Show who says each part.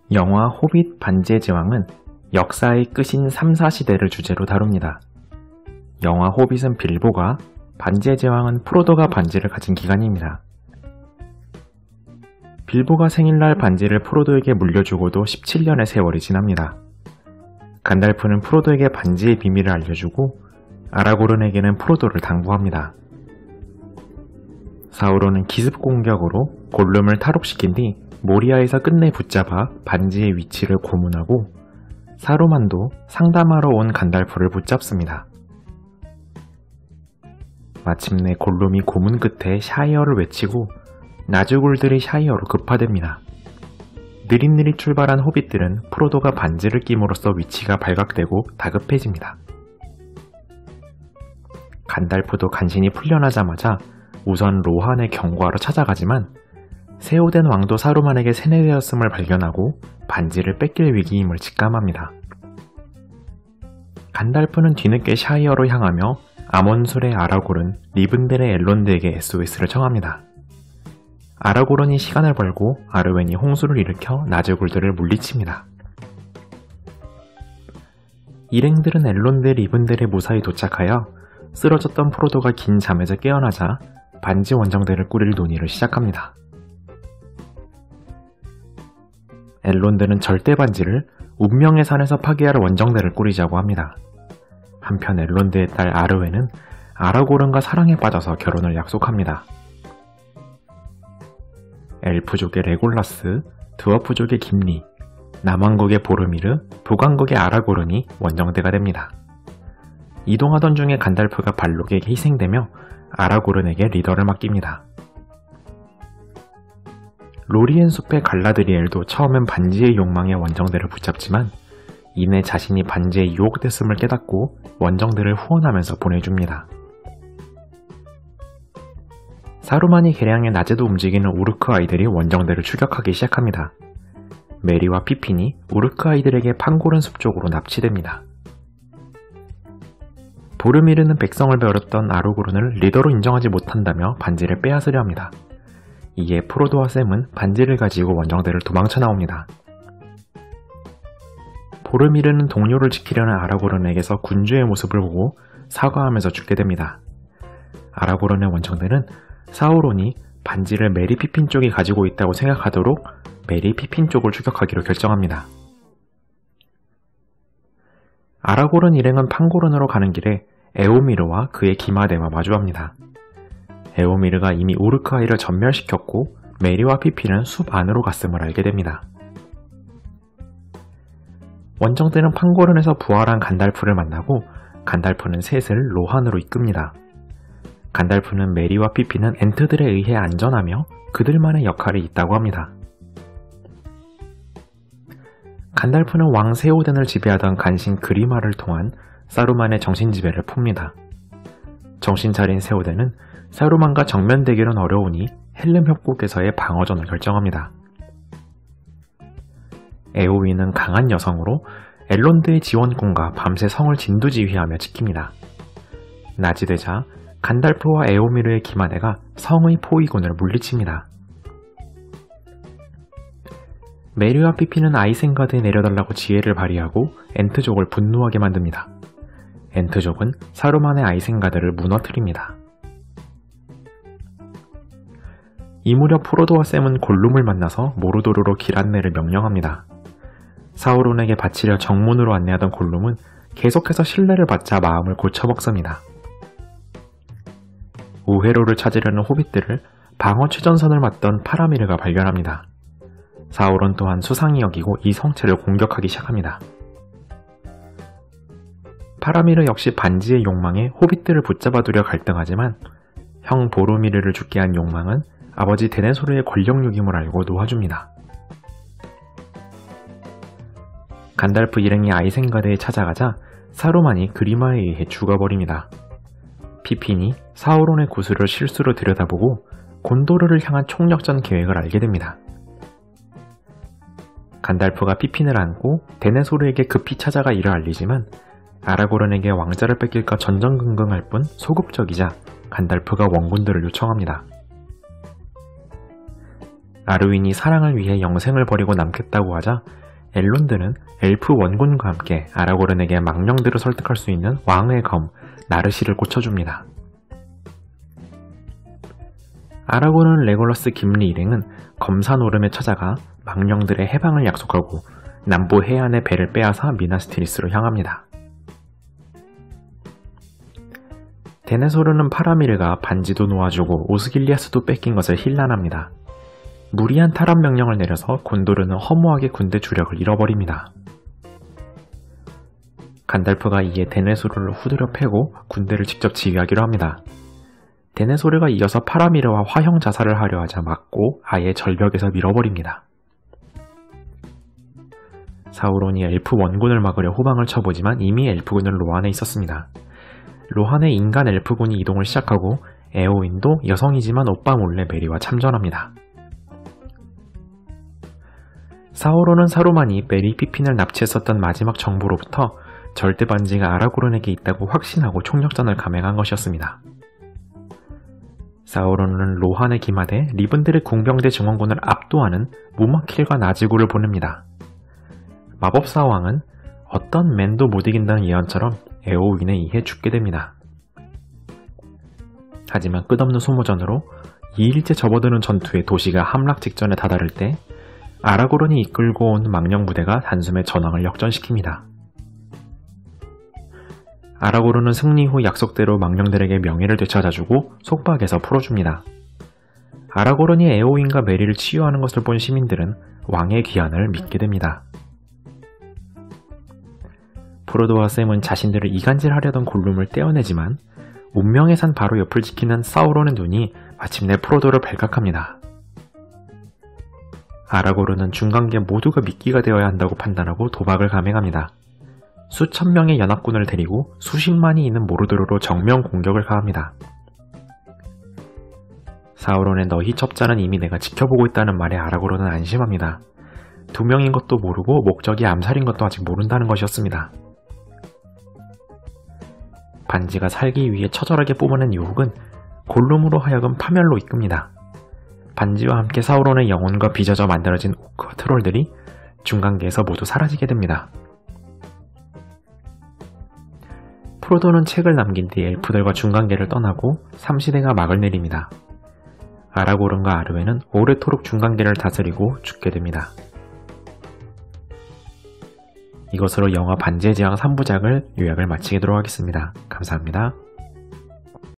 Speaker 1: 영화 호빗 반지의 제왕은 역사의 끝인 3, 4시대를 주제로 다룹니다. 영화 호빗은 빌보가, 반지의 제왕은 프로도가 반지를 가진 기간입니다. 빌보가 생일날 반지를 프로도에게 물려주고도 17년의 세월이 지납니다. 간달프는 프로도에게 반지의 비밀을 알려주고 아라고른에게는 프로도를 당부합니다. 사우론은 기습 공격으로 골룸을 탈옥시킨 뒤 모리아에서 끝내 붙잡아 반지의 위치를 고문하고 사루만도 상담하러 온 간달프를 붙잡습니다. 마침내 골룸이 고문 끝에 샤이어를 외치고 나즈굴들이 샤이어로 급파됩니다. 느릿느릿 출발한 호빗들은 프로도가 반지를 낌으로써 위치가 발각되고 다급해집니다. 간달프도 간신히 풀려나자마자 우선 로한의 경고하러 찾아가지만 세우된 왕도 사루만에게 세뇌되었음을 발견하고 반지를 뺏길 위기임을 직감합니다. 간달프는 뒤늦게 샤이어로 향하며 아몬술의 아라고른, 리븐델의 엘론드에게 SOS를 청합니다. 아라고른이 시간을 벌고 아르웬이 홍수를 일으켜 나즈굴들을 물리칩니다. 일행들은 엘론드, 리븐델의 무사히 도착하여 쓰러졌던 프로도가 긴 잠에서 깨어나자 반지 원정대를 꾸릴 논의를 시작합니다. 엘론드는 절대 반지를 운명의 산에서 파괴할 원정대를 꾸리자고 합니다. 한편 엘론드의 딸 아르웬은 아라고른과 사랑에 빠져서 결혼을 약속합니다. 엘프족의 레골라스, 드워프족의 김리, 남왕국의 보르미르, 북왕국의 아라고른이 원정대가 됩니다. 이동하던 중에 간달프가 발록에게 희생되며 아라고른에게 리더를 맡깁니다. 로리엔 숲의 갈라드리엘도 처음엔 반지의 욕망에 원정대를 붙잡지만 이내 자신이 반지에 유혹됐음을 깨닫고 원정대를 후원하면서 보내줍니다. 사루만이 개량해 낮에도 움직이는 우르크 아이들이 원정대를 추격하기 시작합니다. 메리와 피핀이 우르크 아이들에게 판고른 숲 쪽으로 납치됩니다. 보르미르는 백성을 베어렸던 아르고른을 리더로 인정하지 못한다며 반지를 빼앗으려 합니다. 이에 프로도와 샘은 반지를 가지고 원정대를 도망쳐 나옵니다. 보르미르는 동료를 지키려는 아라고른에게서 군주의 모습을 보고 사과하면서 죽게 됩니다. 아라고른의 원정대는 사우론이 반지를 메리 피핀 쪽이 가지고 있다고 생각하도록 메리 피핀 쪽을 추격하기로 결정합니다. 아라고른 일행은 판고른으로 가는 길에 에오미르와 그의 기마대와 마주합니다. 에오미르가 이미 우르크아이를 전멸시켰고 메리와 피핀은 숲 안으로 갔음을 알게 됩니다. 원정대는 판고른에서 부활한 간달프를 만나고 간달프는 셋을 로한으로 이끕니다. 간달프는 메리와 피핀은 엔트들에 의해 안전하며 그들만의 역할이 있다고 합니다. 간달프는 왕 세오덴을 지배하던 간신 그리마를 통한 사루만의 정신지배를 풉니다. 정신 차린 세오덴은 사루만과 정면 대결은 어려우니 헬름 협곡에서의 방어전을 결정합니다. 에오위는 강한 여성으로 엘론드의 지원군과 밤새 성을 진두지휘하며 지킵니다. 낮이 되자 간달프와 에오미르의 기마대가 성의 포위군을 물리칩니다. 메리와 피피는 아이센가드에 내려달라고 지혜를 발휘하고 엔트족을 분노하게 만듭니다. 엔트족은 사루만의 아이센가드를 무너뜨립니다. 이 무렵 프로도와 샘은 골룸을 만나서 모르도르로 길 안내를 명령합니다. 사우론에게 바치려 정문으로 안내하던 골룸은 계속해서 신뢰를 받자 마음을 고쳐먹습니다. 우회로를 찾으려는 호빗들을 방어 최전선을 맡던 파라미르가 발견합니다. 사우론 또한 수상히 여기고 이 성체를 공격하기 시작합니다. 파라미르 역시 반지의 욕망에 호빗들을 붙잡아두려 갈등하지만 형 보르미르를 죽게 한 욕망은 아버지 데네소르의 권력욕임을 알고 놓아줍니다. 간달프 일행이 아이센가드에 찾아가자 사루만이 그리마에 의해 죽어버립니다. 피핀이 사우론의 구슬을 실수로 들여다보고 곤도르를 향한 총력전 계획을 알게 됩니다. 간달프가 피핀을 안고 데네소르에게 급히 찾아가 이를 알리지만 아라고른에게 왕자를 뺏길까 전전긍긍할 뿐 소극적이자 간달프가 원군들을 요청합니다. 아르윈이 사랑을 위해 영생을 버리고 남겠다고 하자 엘론드는 엘프 원군과 함께 아라고른에게 망령들을 설득할 수 있는 왕의 검 나르시를 고쳐줍니다. 아라고른, 레골러스, 김리 일행은 검사 노름에 찾아가 망령들의 해방을 약속하고 남부 해안의 배를 빼앗아 미나스티리스로 향합니다. 데네소르는 파라미르가 반지도 놓아주고 오스길리아스도 뺏긴 것을 힐난합니다. 무리한 탈환 명령을 내려서 곤도르는 허무하게 군대 주력을 잃어버립니다. 간달프가 이에 데네소르를 후드려 패고 군대를 직접 지휘하기로 합니다. 데네소르가 이어서 파라미르와 화형 자살을 하려 하자 막고 아예 절벽에서 밀어버립니다. 사우론이 엘프 원군을 막으려 후방을 쳐보지만 이미 엘프군은 로한에 있었습니다. 로한의 인간 엘프군이 이동을 시작하고 에오인도 여성이지만 오빠 몰래 메리와 참전합니다. 사오론은 사루만이 메리 피핀을 납치했었던 마지막 정보로부터 절대 반지가 아라고른에게 있다고 확신하고 총력전을 감행한 것이었습니다. 사오론은 로한에 기마돼 리븐들의 궁병대 증원군을 압도하는 무마킬과 나지구를 보냅니다. 마법사 왕은 어떤 맨도 못 이긴다는 예언처럼 에오윈에 의해 죽게 됩니다. 하지만 끝없는 소모전으로 2일째 접어드는 전투에 도시가 함락 직전에 다다를 때 아라고른이 이끌고 온 망령 부대가 단숨에 전황을 역전시킵니다. 아라고른은 승리 후 약속대로 망령들에게 명예를 되찾아주고 속박에서 풀어줍니다. 아라고른이 에오윈과 메리를 치유하는 것을 본 시민들은 왕의 귀환을 믿게 됩니다. 프로도와 샘은 자신들을 이간질하려던 골룸을 떼어내지만 운명의 산 바로 옆을 지키는 사우론의 눈이 마침내 프로도를 발각합니다. 아라고른은 중간계 모두가 미끼가 되어야 한다고 판단하고 도박을 감행합니다. 수천 명의 연합군을 데리고 수십만이 있는 모르드로로 정면 공격을 가합니다. 사우론의 너희 첩자는 이미 내가 지켜보고 있다는 말에 아라고른은 안심합니다. 2명인 것도 모르고 목적이 암살인 것도 아직 모른다는 것이었습니다. 반지가 살기 위해 처절하게 뿜어낸 유혹은 골룸으로 하여금 파멸로 이끕니다. 반지와 함께 사우론의 영혼과 빚어져 만들어진 오크와 트롤들이 중간계에서 모두 사라지게 됩니다. 프로도는 책을 남긴 뒤 엘프들과 중간계를 떠나고 3시대가 막을 내립니다. 아라고른과 아르웨는 오래도록 중간계를 다스리고 죽게 됩니다. 이것으로 영화 반지의 제왕 3부작을 요약을 마치도록 하겠습니다. 감사합니다.